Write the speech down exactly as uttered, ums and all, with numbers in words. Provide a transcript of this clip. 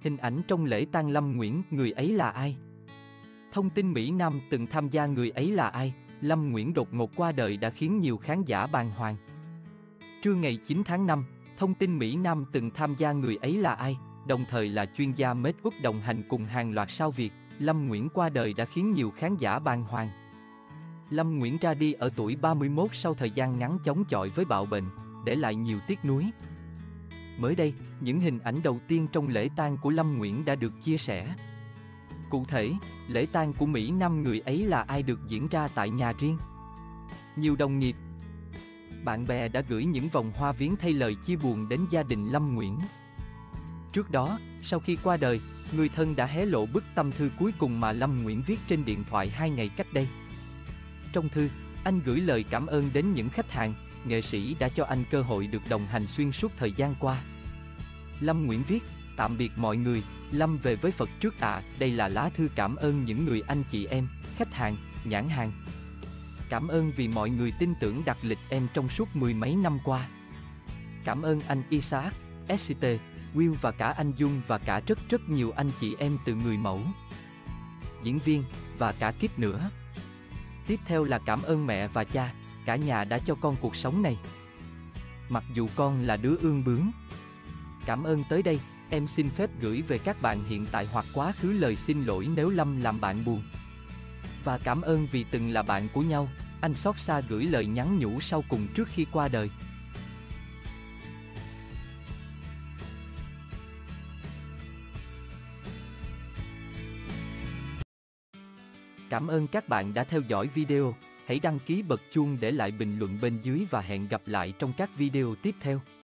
Hình ảnh trong lễ tang Lâm Nguyễn, người ấy là ai? Thông tin Mỹ Nam từng tham gia người ấy là ai? Lâm Nguyễn đột ngột qua đời đã khiến nhiều khán giả bàng hoàng. Trưa ngày chín tháng năm, thông tin Mỹ Nam từng tham gia người ấy là ai, đồng thời là chuyên gia make up đồng hành cùng hàng loạt sao Việt, Lâm Nguyễn qua đời đã khiến nhiều khán giả bàng hoàng. Lâm Nguyễn ra đi ở tuổi ba mươi mốt sau thời gian ngắn chống chọi với bạo bệnh, để lại nhiều tiếc nuối. Mới đây, những hình ảnh đầu tiên trong lễ tang của Lâm Nguyễn đã được chia sẻ. Cụ thể, lễ tang của Mỹ Nam người ấy là ai được diễn ra tại nhà riêng. Nhiều đồng nghiệp, bạn bè đã gửi những vòng hoa viếng thay lời chia buồn đến gia đình Lâm Nguyễn. Trước đó, sau khi qua đời, người thân đã hé lộ bức tâm thư cuối cùng mà Lâm Nguyễn viết trên điện thoại hai ngày cách đây. Trong thư, anh gửi lời cảm ơn đến những khách hàng, nghệ sĩ đã cho anh cơ hội được đồng hành xuyên suốt thời gian qua. Lâm Nguyễn viết, tạm biệt mọi người, Lâm về với Phật trước ạ, à, đây là lá thư cảm ơn những người anh chị em, khách hàng, nhãn hàng. Cảm ơn vì mọi người tin tưởng đặt lịch em trong suốt mười mấy năm qua. Cảm ơn anh Isaac, ét tê, Will và cả anh Dung và cả rất rất nhiều anh chị em từ người mẫu, diễn viên và cả kíp nữa. Tiếp theo là cảm ơn mẹ và cha, cả nhà đã cho con cuộc sống này. Mặc dù con là đứa ương bướng. Cảm ơn tới đây, em xin phép gửi về các bạn hiện tại hoặc quá khứ lời xin lỗi nếu Lâm làm bạn buồn. Và cảm ơn vì từng là bạn của nhau, anh xót xa gửi lời nhắn nhủ sau cùng trước khi qua đời. Cảm ơn các bạn đã theo dõi video, hãy đăng ký bật chuông để lại bình luận bên dưới và hẹn gặp lại trong các video tiếp theo.